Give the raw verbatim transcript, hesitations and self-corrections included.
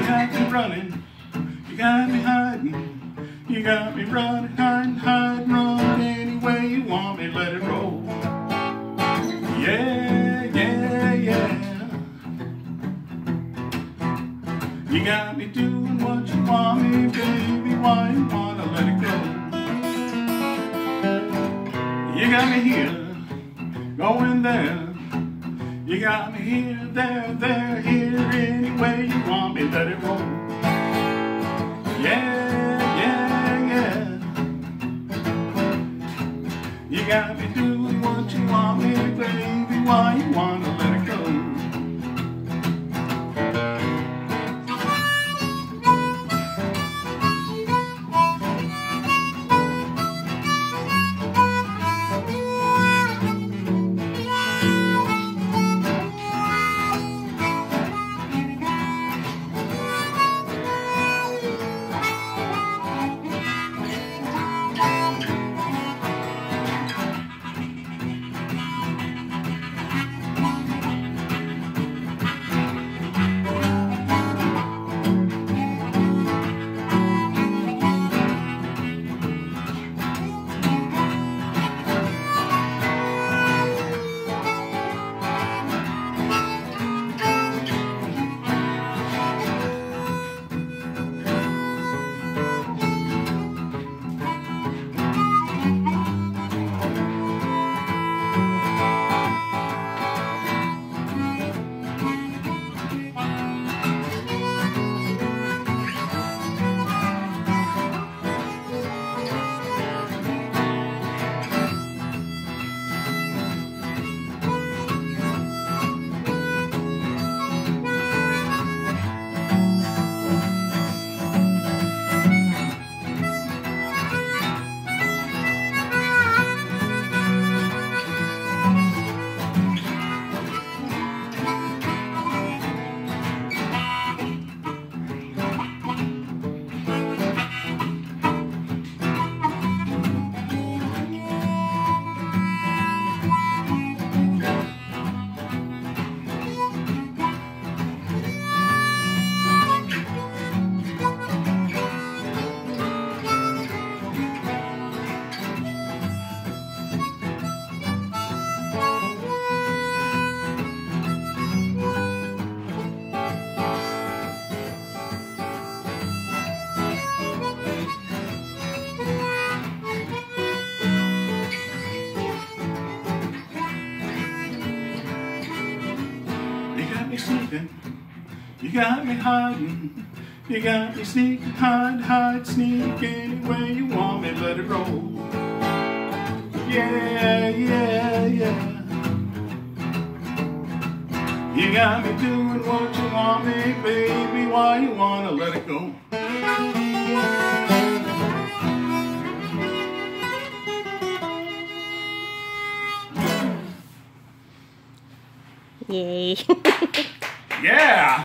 got me running, you got me hiding. You got me running, hiding, hiding, run any way you want me, let it roll. Yeah, yeah, yeah. You got me doing what you want me, baby, why you wanna let it go? You got me here, going there. You got me here, there, there, here, any way you want me, let it roll. Yeah. You got me doing what you want me, baby, why you wanna let it go? Sneaking, you got me hiding, you got me sneaking, hide, hide, sneak, any way you want me, let it roll. Yeah, yeah, yeah. You got me doing what you want me, baby, why you wanna let it go? Yay. Yeah!